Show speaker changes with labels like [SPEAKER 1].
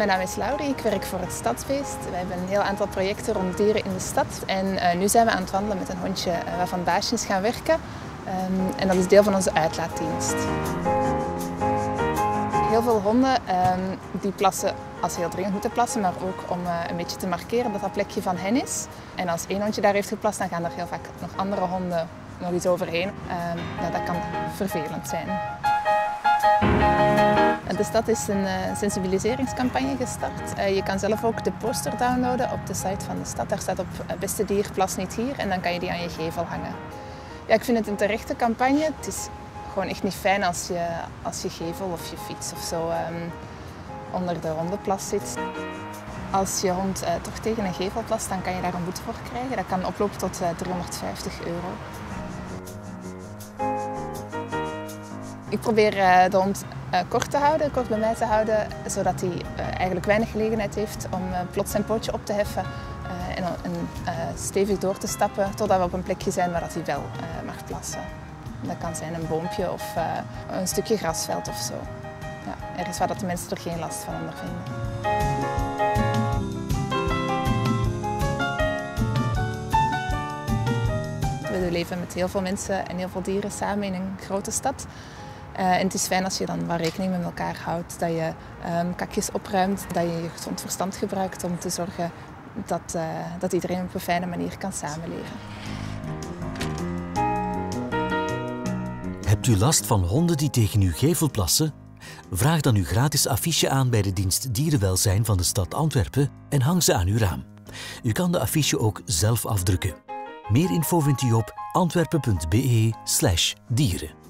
[SPEAKER 1] Mijn naam is Laurie, ik werk voor het Stadsbeest. We hebben een heel aantal projecten rond dieren in de stad. En nu zijn we aan het wandelen met een hondje waarvan Baasje is gaan werken. En dat is deel van onze uitlaatdienst. Heel veel honden die plassen als ze heel dringend moeten plassen, maar ook om een beetje te markeren dat dat plekje van hen is. En als één hondje daar heeft geplast, dan gaan er heel vaak nog andere honden nog iets overheen. Dat kan vervelend zijn. De stad is een sensibiliseringscampagne gestart. Je kan zelf ook de poster downloaden op de site van de stad. Daar staat op beste dier, plas niet hier en dan kan je die aan je gevel hangen. Ja, ik vind het een terechte campagne. Het is gewoon echt niet fijn als je gevel of je fiets of zo onder de hondenplas zit. Als je hond toch tegen een gevel plast, dan kan je daar een boete voor krijgen. Dat kan oplopen tot €350. Ik probeer de hond kort bij mij te houden, zodat hij eigenlijk weinig gelegenheid heeft om plots zijn pootje op te heffen en stevig door te stappen totdat we op een plekje zijn waar hij wel mag plassen. Dat kan zijn een boompje of een stukje grasveld of zo. Ja, ergens waar de mensen er geen last van ondervinden. We leven met heel veel mensen en heel veel dieren samen in een grote stad. En het is fijn als je dan wel rekening met elkaar houdt, dat je kakjes opruimt, dat je je gezond verstand gebruikt om te zorgen dat iedereen op een fijne manier kan samenleven.
[SPEAKER 2] Hebt u last van honden die tegen uw gevel plassen? Vraag dan uw gratis affiche aan bij de dienst Dierenwelzijn van de stad Antwerpen en hang ze aan uw raam. U kan de affiche ook zelf afdrukken. Meer info vindt u op antwerpen.be/dieren.